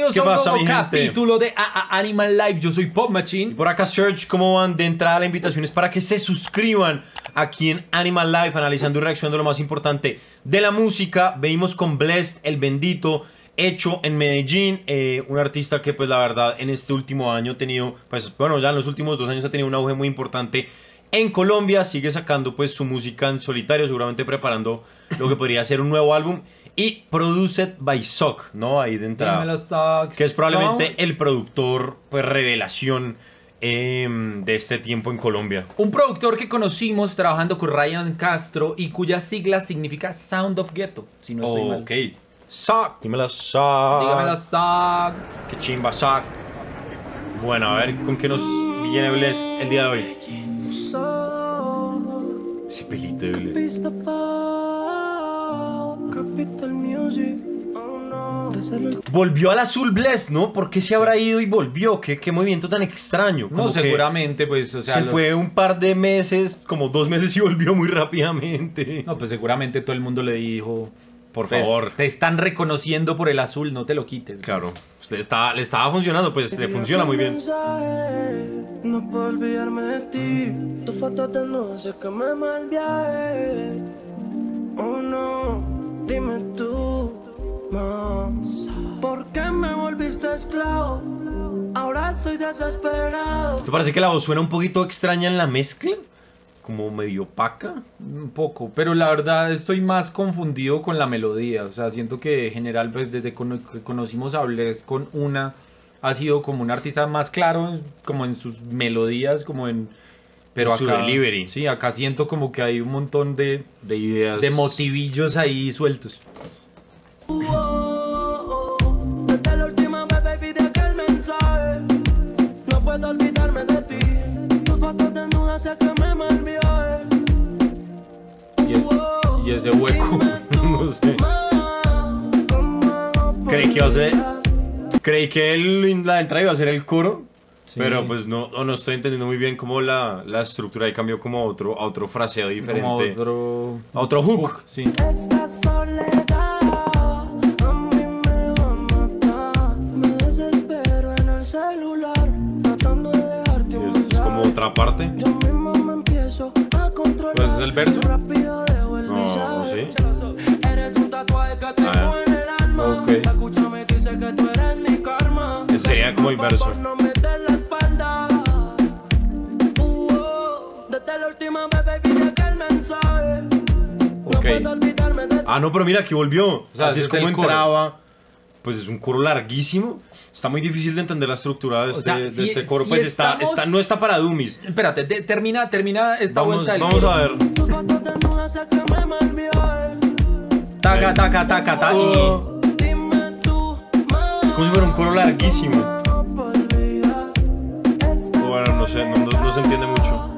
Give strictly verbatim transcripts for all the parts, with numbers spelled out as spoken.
Bienvenidos ¿Qué a un pasa, nuevo mi gente? capítulo de A A Animal Life. Yo soy Pop Machine. Y por acá, Search, ¿cómo van? De entrada, la invitación es para que se suscriban aquí en Animal Life, analizando y reaccionando lo más importante de la música. Venimos con Blessd, el bendito, hecho en Medellín, eh, un artista que pues la verdad en este último año ha tenido, pues bueno, ya en los últimos dos años ha tenido un auge muy importante en Colombia. Sigue sacando pues su música en solitario, seguramente preparando lo que podría ser un nuevo álbum. Y Produced by Sock, ¿no? Ahí de entrada. Que es probablemente el productor, pues, revelación eh, de este tiempo en Colombia. Un productor que conocimos trabajando con Ryan Castro y cuya sigla significa Sound of Ghetto, si no estoy Oh, mal. ok. Sock, dímelo Sock. Dígamelo, Sock. Qué chimba Sock. Bueno, a ver con qué nos viene Blessd el día de hoy. Ese pelito de Blessd. Volvió al azul Blessd, ¿no? ¿Por qué se habrá ido y volvió? ¿Qué, qué movimiento tan extraño? Como No, seguramente, pues, o sea... se los... fue un par de meses, como dos meses y volvió muy rápidamente. No, pues seguramente todo el mundo le dijo... Por pues, favor. te están reconociendo por el azul, no te lo quites. Claro, le estaba, le estaba funcionando, pues le funciona muy bien. No puedo olvidarme de ti. Tu foto de no sé que me mal viaje. Oh no, dime tú, más. ¿Por qué me volviste esclavo? Ahora estoy desesperado. ¿Te parece que la voz suena un poquito extraña en la mezcla? Como medio opaca. Un poco, pero la verdad estoy más confundido con la melodía. O sea, siento que en general, pues desde cono que conocimos a Blessd con una, ha sido como un artista más claro, como en sus melodías, como en... Pero en su acá, delivery. Sí, acá siento como que hay un montón de, de ideas. De motivillos ahí sueltos. Uh, oh, oh. Desde la última vez, baby, de aquel mensaje. No puedo olvidarme de ti. Tus fotos desnudas sé que me mal viaje. Y, el, y ese hueco. No sé. Creí que iba a ser. Creí que el, la entrada iba a ser el coro. Sí. Pero pues no, no estoy entendiendo muy bien cómo la, la estructura ahí cambió como a otro, a otro fraseo diferente. Como a otro... A otro hook. hook sí. Esta soledad a mí me va a matar. Me desespero en el celular, tratando de dejarte un mensaje. Es como otra parte. Yo mismo me empiezo a controlar. ¿Pues es el verso? Rápido dejo el no, sí. Eres un tatuaje que tengo ah, en el alma. Okay. Escucha, me dice que tú eres mi karma. Ese sería como el verso. No me des la espalda. Uh, oh. Desde la última vez, baby, de aquel mensaje. Okay. No puedo olvidarme de... Ah, no, pero mira, aquí volvió. O sea, así es como entraba. Coro. Pues es un coro larguísimo. Está muy difícil de entender la estructura de este, o sea, de si, este coro. Si pues estamos... está, está, no está para dummies. Espérate, de, termina, termina esta vamos, vuelta del Vamos coro. a ver. Taca, taca, taca, taca. Oh. Es como si fuera un coro larguísimo. Bueno, no sé, no, no, no se entiende mucho.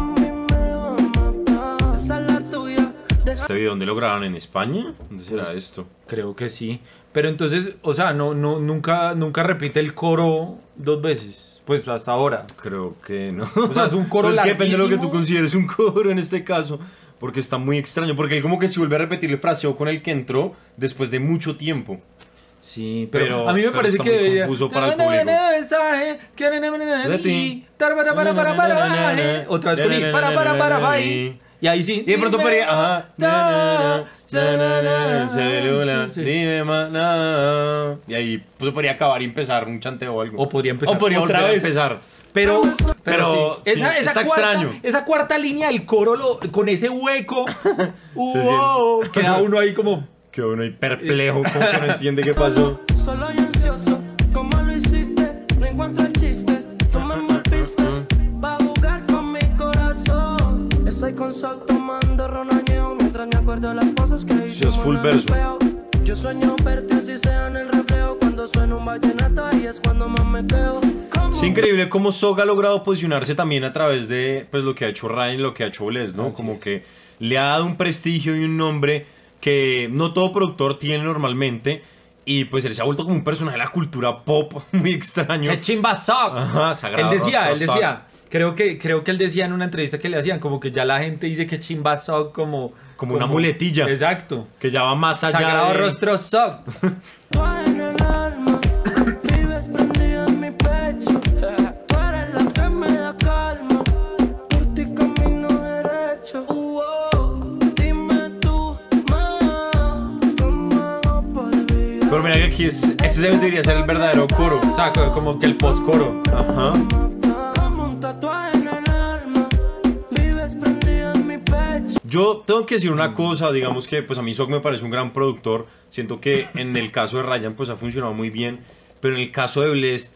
¿Este video dónde lo grabaron? ¿En España? ¿Dónde será pues, esto? Creo que sí. Pero entonces, o sea, no, no, nunca, nunca repite el coro dos veces. Pues hasta ahora. Creo que no. O sea, es un coro pues larguísimo. Es que depende de lo que tú consideres un coro en este caso. Porque está muy extraño. Porque él como que se vuelve a repetir el fraseo con el que entró después de mucho tiempo. Sí, pero, pero a mí me parece está que muy debería... confuso para el público. Otra vez con i, para, para, para, para, y ahí sí. Y de pronto podría, ajá, celular, dime más nada. Y ahí pues podría acabar y empezar un chanteo o algo. O podría empezar o podría otra volver vez. a empezar. Pero, pero, pero sí. esa, sí, esa está cuarta, extraño. Esa cuarta línea del coro lo, con ese hueco, uh, sí, queda uno ahí como... Queda uno ahí perplejo, como que no entiende qué pasó. Solo y ansioso, ¿cómo lo hiciste? No encuentro el chiste. Tómame el piste, va a jugar con mi corazón. Estoy con sol tomando ronañeo mientras me acuerdo de las cosas que hice. Sí, es full verso. Yo sueño verte así sea en el reflejo. Cuando suena un vallenato ahí es cuando más me quedo. Es increíble cómo Sock ha logrado posicionarse también a través de pues, lo que ha hecho Ryan, lo que ha hecho Blessd, ¿no? Así como es. Que le ha dado un prestigio y un nombre que no todo productor tiene normalmente. Y pues él se ha vuelto como un personaje de la cultura pop muy extraño. ¡Qué chimba Sock! Ajá, sagrado. Él decía, él decía, creo que, creo que él decía en una entrevista que le hacían, como que ya la gente dice que chimba Sock como... Como, como una muletilla. Exacto. Que ya va más allá Sagrado de... rostro Sock. Este debería ser el verdadero coro. O sea, co- como que el post-coro. Ajá. Como un tatuaje en el alma, vives prendida en mi pecho. Yo tengo que decir una cosa, digamos que pues a mí Sok me parece un gran productor. Siento que en el caso de Ryan pues ha funcionado muy bien, pero en el caso de Blessd,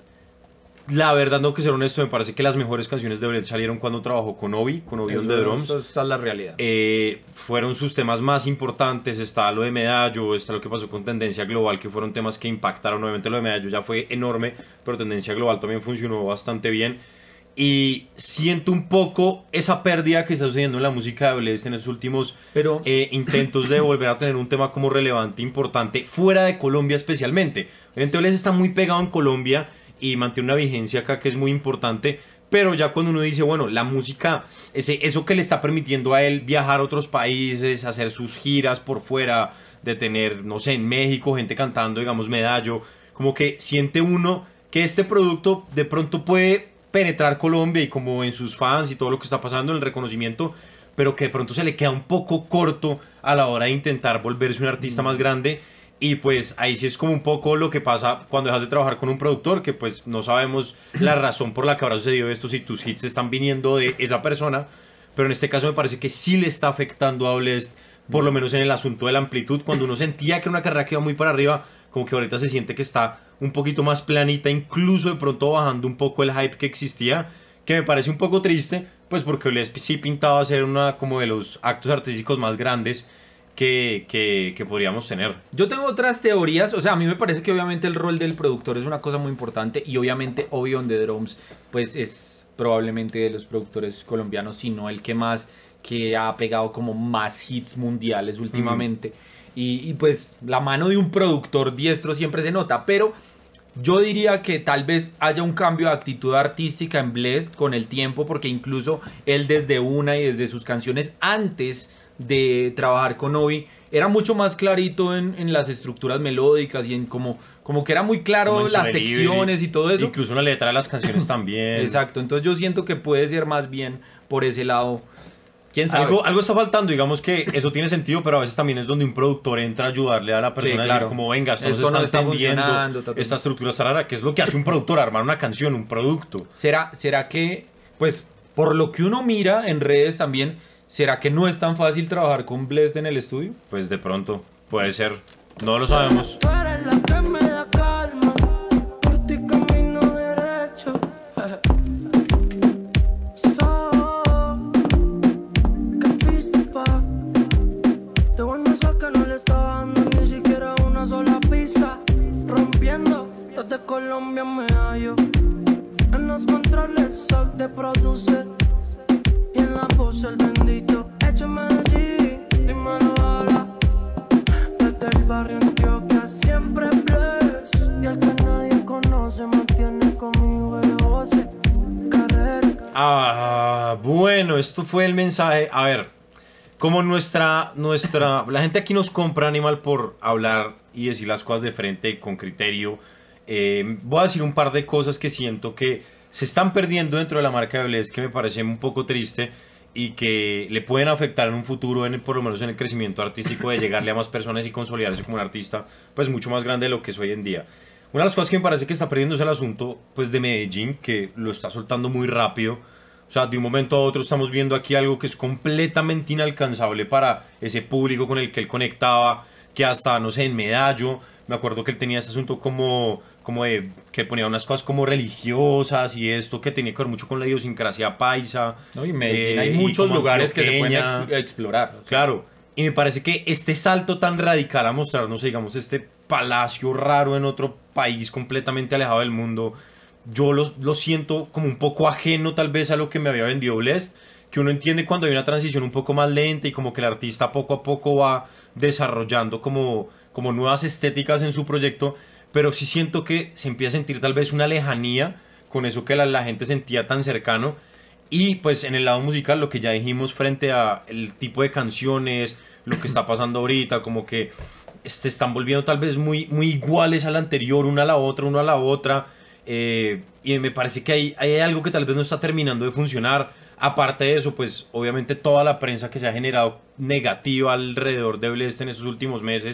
la verdad, tengo que ser honesto, me parece que las mejores canciones de Blessd salieron cuando trabajó con Obi, con Obi on the Drums. Eso es la realidad. Eh, fueron sus temas más importantes. Está lo de Medallo, está lo que pasó con Tendencia Global, que fueron temas que impactaron. Obviamente lo de Medallo ya fue enorme, pero Tendencia Global también funcionó bastante bien. Y siento un poco esa pérdida que está sucediendo en la música de Blessd en esos últimos Pero- eh, intentos de volver a tener un tema como relevante, importante, fuera de Colombia especialmente. Obviamente Blessd está muy pegado en Colombia y mantiene una vigencia acá que es muy importante. Pero ya cuando uno dice, bueno, la música, ese, eso que le está permitiendo a él viajar a otros países, hacer sus giras por fuera, de tener, no sé, en México, gente cantando, digamos, Medallo, como que siente uno que este producto de pronto puede penetrar Colombia y como en sus fans y todo lo que está pasando, en el reconocimiento, pero que de pronto se le queda un poco corto a la hora de intentar volverse un artista más grande. Y pues ahí sí es como un poco lo que pasa cuando dejas de trabajar con un productor, que pues no sabemos la razón por la que habrá sucedido esto, si tus hits están viniendo de esa persona, pero en este caso me parece que sí le está afectando a Blessd, por lo menos en el asunto de la amplitud. Cuando uno sentía que era una carrera que iba muy para arriba, como que ahorita se siente que está un poquito más planita, incluso de pronto bajando un poco el hype que existía, que me parece un poco triste, pues porque Blessd sí pintaba ser una como de los actos artísticos más grandes que, que, que podríamos tener. Yo tengo otras teorías, o sea, a mí me parece que obviamente el rol del productor es una cosa muy importante y obviamente Obi on the Drums pues es probablemente de los productores colombianos, si no el que más, que ha pegado como más hits mundiales últimamente. Mm. Y, y pues la mano de un productor diestro siempre se nota, pero yo diría que tal vez haya un cambio de actitud artística en Blessd con el tiempo, porque incluso él desde una y desde sus canciones antes de trabajar con Obi era mucho más clarito en, en las estructuras melódicas y en como, como que era muy claro las secciones y todo eso. Incluso una letra de las canciones también. Exacto, entonces yo siento que puede ser más bien por ese lado. ¿Quién sabe? Algo, algo está faltando, digamos que eso tiene sentido, pero a veces también es donde un productor entra a ayudarle a la persona, Sí, a claro. decir como venga, esto, Esto no no está está entendiendo, funcionando, ta, ta, ta. esta estructura está rara, que es lo que hace un productor, armar una canción, un producto. ¿Será, será que, pues, por lo que uno mira en redes también, será que no es tan fácil trabajar con Blessd en el estudio? Pues de pronto, puede ser, no lo sabemos. Tú eres la que me da calma, por ti camino derecho. So, ¿qué viste, pa? De bueno que no le estaba dando ni siquiera una sola pista. Rompiendo, desde Colombia me hallo. En los controles soy de producer y en la voz el bendito. Échame allí, dímelo ahora. Desde el barrio Antioquia siempre bless. Y el que nadie conoce mantiene conmigo el goce. Carrera. Ah, bueno, esto fue el mensaje. A ver, como nuestra, nuestra, la gente aquí nos compra Animal por hablar y decir las cosas de frente y con criterio. Eh, voy a decir un par de cosas que siento que se están perdiendo dentro de la marca de Blessd, que me parece un poco triste y que le pueden afectar en un futuro, en el, por lo menos en el crecimiento artístico, de llegarle a más personas y consolidarse como un artista pues mucho más grande de lo que es hoy en día. Una de las cosas que me parece que está perdiendo es el asunto pues de Medellín, que lo está soltando muy rápido. O sea, de un momento a otro estamos viendo aquí algo que es completamente inalcanzable para ese público con el que él conectaba, que hasta, no sé, en Medallo, me acuerdo que él tenía este asunto como, como de, que ponía unas cosas como religiosas y esto, que tenía que ver mucho con la idiosincrasia paisa. No, y en Medellín eh, hay y muchos como lugares que se pueden antioqueña. ex- explorar. O sea, Claro, y me parece que este salto tan radical a mostrarnos, digamos, este palacio raro en otro país completamente alejado del mundo, yo lo, lo siento como un poco ajeno tal vez a lo que me había vendido Blessd, que uno entiende cuando hay una transición un poco más lenta y como que el artista poco a poco va desarrollando como, como nuevas estéticas en su proyecto, pero sí siento que se empieza a sentir tal vez una lejanía con eso que la, la gente sentía tan cercano. Y pues en el lado musical, lo que ya dijimos frente a el tipo de canciones, lo que está pasando ahorita, como que se están volviendo tal vez muy, muy iguales a la anterior, una a la otra, una a la otra. Eh, y me parece que hay, hay algo que tal vez no está terminando de funcionar. Aparte de eso, pues obviamente toda la prensa que se ha generado negativa alrededor de Blessd en estos últimos meses,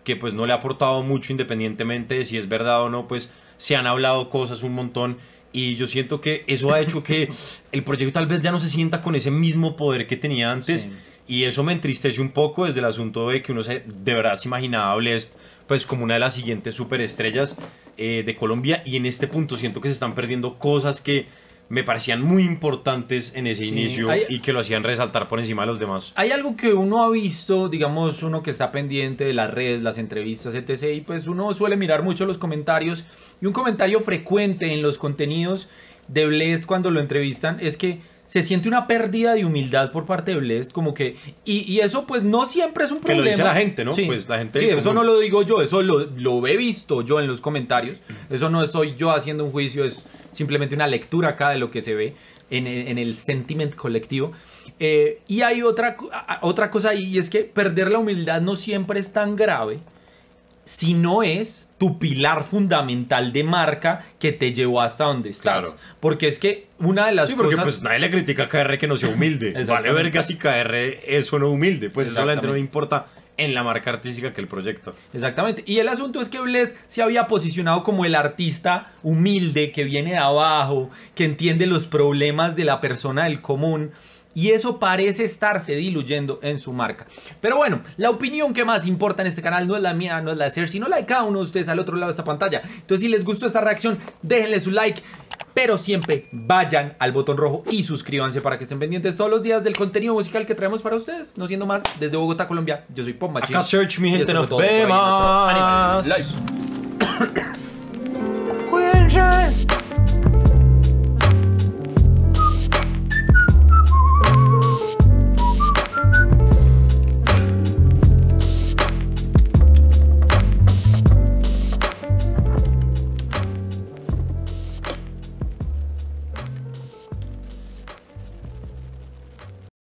que pues no le ha aportado mucho independientemente de si es verdad o no, pues se han hablado cosas un montón y yo siento que eso ha hecho que el proyecto tal vez ya no se sienta con ese mismo poder que tenía antes. Sí. Y eso me entristece un poco desde el asunto de que uno se, de verdad se imaginaba a Blessd pues como una de las siguientes superestrellas eh, de Colombia, y en este punto siento que se están perdiendo cosas que me parecían muy importantes en ese sí, inicio hay, y que lo hacían resaltar por encima de los demás. Hay algo que uno ha visto, digamos, uno que está pendiente de las redes, las entrevistas, etcétera, y pues uno suele mirar mucho los comentarios, y un comentario frecuente en los contenidos de Blessd cuando lo entrevistan es que se siente una pérdida de humildad por parte de Blessd, como que, y, y eso pues no siempre es un problema. Que lo dice la gente, ¿no? Sí, pues la gente sí, eso no lo digo yo, eso lo, lo he visto yo en los comentarios, eso no soy yo haciendo un juicio, es simplemente una lectura acá de lo que se ve en, en el sentiment colectivo. Eh, y hay otra, otra cosa ahí, y es que perder la humildad no siempre es tan grave, si no es tu pilar fundamental de marca que te llevó hasta donde estás. Claro. Porque es que una de las sí, porque cosas... pues nadie le critica a K R que no sea humilde. Vale verga si K R es o no humilde. Pues eso a la gente no le importa en la marca artística que el proyecto. Exactamente. Y el asunto es que Blessd se había posicionado como el artista humilde que viene de abajo, que entiende los problemas de la persona del común. Y eso parece estarse diluyendo en su marca. Pero bueno, la opinión que más importa en este canal no es la mía, no es la de Ser, sino la de cada uno de ustedes al otro lado de esta pantalla. Entonces, si les gustó esta reacción, déjenle su like. Pero siempre vayan al botón rojo y suscríbanse para que estén pendientes todos los días del contenido musical que traemos para ustedes. No siendo más, desde Bogotá, Colombia, yo soy Pop Machine. Acá Search, mi gente, nos vemos. Animal Live.